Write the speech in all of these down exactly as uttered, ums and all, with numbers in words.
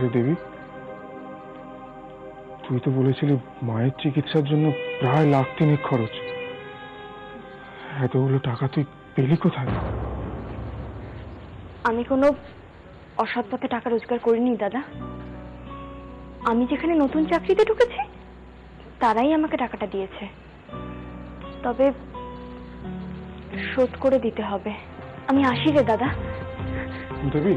রে দেবী, তুই তো বলেছিলি মায়ের চিকিৎসার জন্য প্রায় লাখ তিনেক খরচ। এতগুলো টাকা তুই পেলি কোথায়? আমি কোনো অসৎ পথে টাকা রোজগার করিনি দাদা। আমি যেখানে নতুন চাকরিতে ঢুকেছি তারাই আমাকে টাকাটা দিয়েছে, তবে শোধ করে দিতে হবে। আমি আসি রে দাদা। দেবী,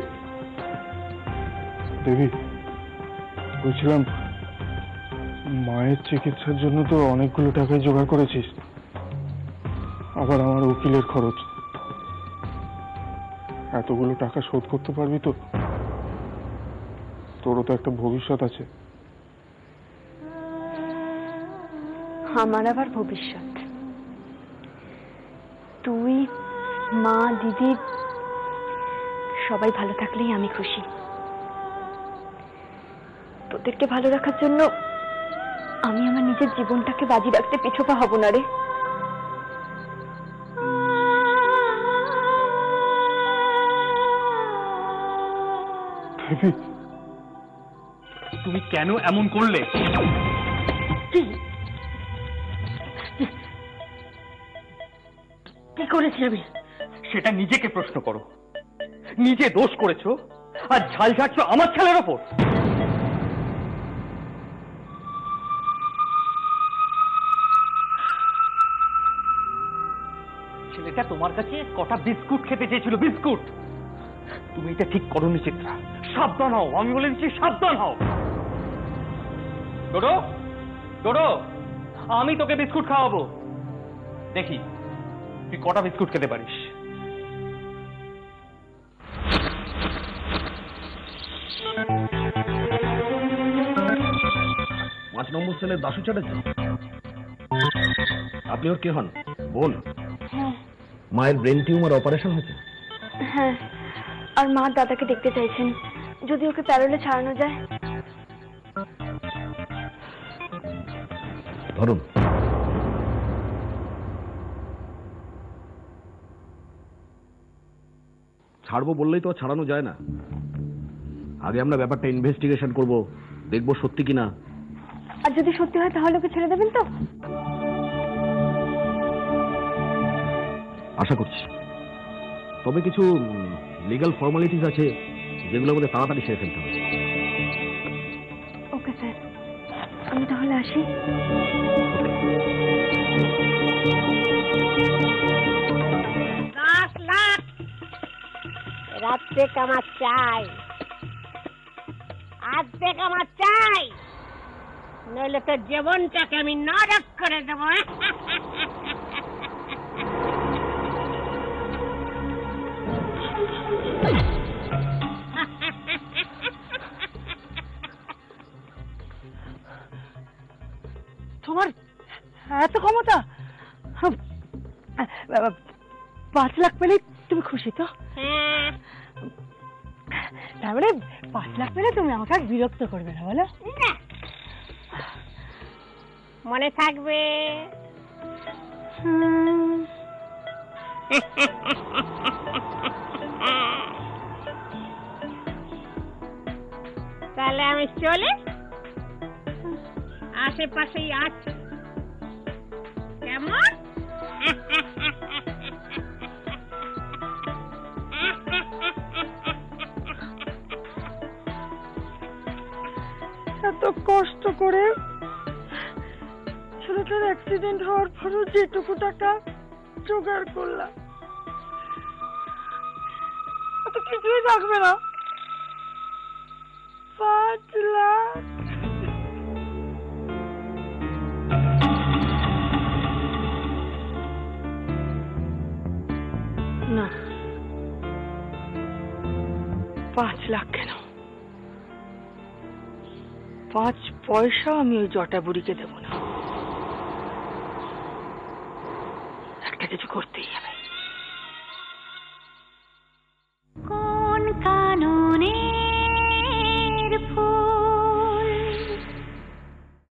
দেবী, বলছিলাম মায়ের চিকিৎসার জন্য তো অনেকগুলো টাকাই জোগাড় করেছিস, আবার আমার উকিলের খরচ, এতগুলো টাকা শোধ করতে পারবি তো? তোরও তো একটা ভবিষ্যৎ আছে। আমার আবার ভবিষ্যৎ? তুই, মা, দিদি সবাই ভালো থাকলেই আমি খুশি। তোদেরকে ভালো রাখার জন্য আমি আমার নিজের জীবনটাকে বাজি রাখতে পিছপা হব না রে। তুমি কেন এমন করলে? কি করেছি আমি? সেটা নিজেকে প্রশ্ন করো। নিজে দোষ করেছো আর ঝাল ঝাড়ছো আমার ছেলের ওপর। ছেলেটা তোমার কাছে কটা বিস্কুট খেতে চেয়েছিল, বিস্কুট। তুমি এটা ঠিক করোনি চিত্রা, সাবধান হও। আমি বলে দিচ্ছি সাবধান হও। ডোডো, ডোডো, আমি তোকে বিস্কুট খাওয়াবো, দেখি তুই কটা বিস্কুট খেতে পারিস। পাঁচ নম্বর সেলের দাশু চ্যাটার্জি, আপনি ওর কে হন? বোন? মায়ের ব্রেন টিউমার অপারেশন হয়েছে? হ্যাঁ, আর মা দাদাকে দেখতে চাইছেন, যদি ওকে প্যারোলে ছাড়ানো যায়। ধরুন। ছাড়বো বললেই তো ছাড়ানো যায় না। আগে আমরা ব্যাপারটা ইনভেস্টিগেশন করব, দেখবো সত্যি কিনা। আর যদি সত্যি হয় তাহলে ওকে ছেড়ে দেবেন তো? আশা করছি। তবে কিছু লিগ্যাল ফর্মালিটিস আছে যেগুলো আমাদের তাড়াতাড়ি সেরে ফেলতে হবে। ওকে স্যার, আমি তাহলে আসি। দশ লাখ রাত্রে কামার চাই, আজকে কামার চাই, নইলে তোর জীবনটাকে আমি নরক করে দেবো। তোমার এত ক্ষমতা? পাঁচ লাখ পেলে তুমি খুশি তো? তারপরে পাঁচ লাখ পেলে তুমি আমাকে আর বিরক্ত করবে না, বলো? মনে থাকবে। তাহলে আমি চলে আশেপাশেই আছি, কেমন? এত কষ্ট করে ছেলেটার অ্যাক্সিডেন্ট হওয়ার পরও যেটুকু টাকা জোগাড় করলাম, অত কিছুই থাকবে না। পাঁচ লাখ না, পাঁচ লাখ কেন, পাঁচ পয়সা আমি ওই জটা বুড়িকে দেব না। একটা কিছু করতেই হবে।